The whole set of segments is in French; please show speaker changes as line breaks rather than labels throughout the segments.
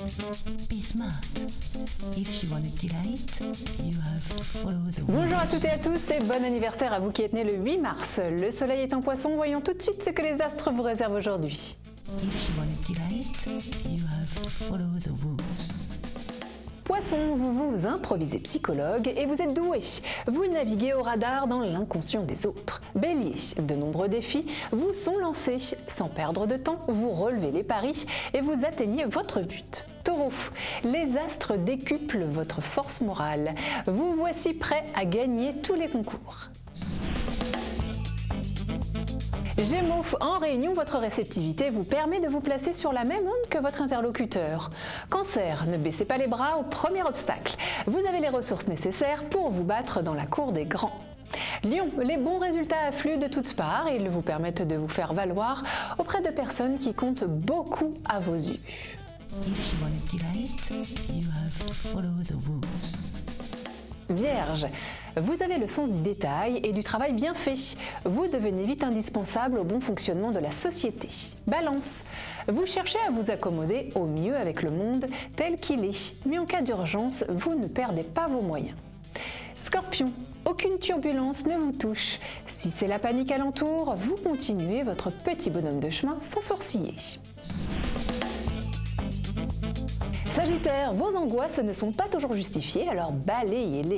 Be smart. If you want to delight, you have to follow the rules.
Bonjour à toutes et à tous et bon anniversaire à vous qui êtes nés le 8 mars. Le soleil est en poisson, voyons tout de suite ce que les astres vous réservent aujourd'hui.
If you want to delight, you have to follow the rules.
Poisson, vous vous improvisez psychologue et vous êtes doué. Vous naviguez au radar dans l'inconscient des autres. Bélier, de nombreux défis vous sont lancés. Sans perdre de temps, vous relevez les paris et vous atteignez votre but. Taureau, les astres décuplent votre force morale. Vous voici prêt à gagner tous les concours. Gémeaux, en réunion, votre réceptivité vous permet de vous placer sur la même onde que votre interlocuteur. Cancer, ne baissez pas les bras au premier obstacle. Vous avez les ressources nécessaires pour vous battre dans la cour des grands. Lion, les bons résultats affluent de toutes parts et ils vous permettent de vous faire valoir auprès de personnes qui comptent beaucoup à vos yeux.
If you want to delight, you have to follow the rules.
Vierge, vous avez le sens du détail et du travail bien fait. Vous devenez vite indispensable au bon fonctionnement de la société. Balance, vous cherchez à vous accommoder au mieux avec le monde tel qu'il est, mais en cas d'urgence, vous ne perdez pas vos moyens. Scorpion, aucune turbulence ne vous touche. Si c'est la panique alentour, vous continuez votre petit bonhomme de chemin sans sourciller. Sagittaire, vos angoisses ne sont pas toujours justifiées, alors balayez-les.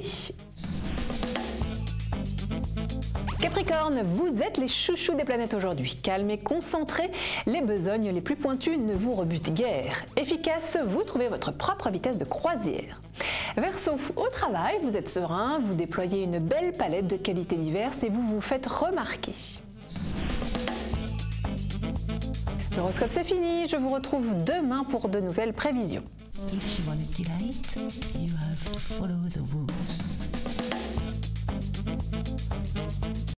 Capricorne, vous êtes les chouchous des planètes aujourd'hui. Calme et concentré, les besognes les plus pointues ne vous rebutent guère. Efficace, vous trouvez votre propre vitesse de croisière. Verseau, au travail, vous êtes serein, vous déployez une belle palette de qualités diverses et vous vous faites remarquer. L'horoscope c'est fini, je vous retrouve demain pour de nouvelles prévisions.
If you want to delight, you have to follow the rules.